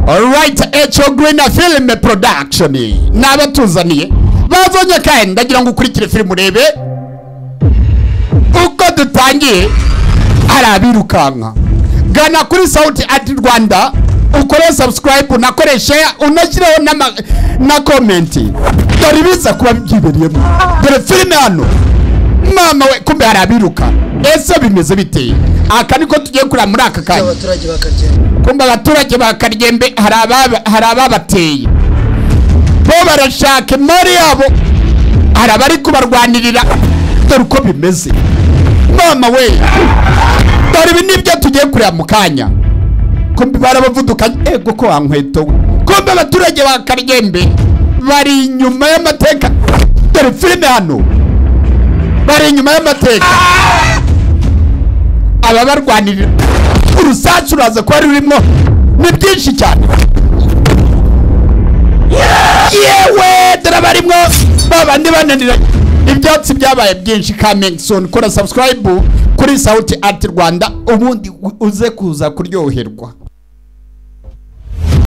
Alright, Echo Green Film Production nabatuzaniye bazonye kandi ndagira ngo ukurikire film urebe uko dutangiye arabirukanka gana kuri Sauti at Rwanda ukore subscribe unakore share unashyireho na comment dore biza kuba byibereyemo dore film hano mama we kumbe arabiruka ese bimeze biteye aka niko tugiye kura muri aka kanya abaturage bakarye kumba abaturage bakaryembe harababateye bo barashaka muri yabo harabari kubarwanirira dore uko bimeze mama we dore ibi nibyo tugiye kurira mu kanya kumbe barabavuduka ego ko wankweto kumbe abaturage bakaryembe bari inyuma y'amateka dore filime hano bari inyuma y'amateka aba barwanirira urusacu uraza ko rurimo ni byinshi cyane yewe darabarimwo babandi bananira ibyatsi byabaye byinshi coming soon kora subscribe kuri Sauti at Rwanda ubundi uze kuza kuryoherwa.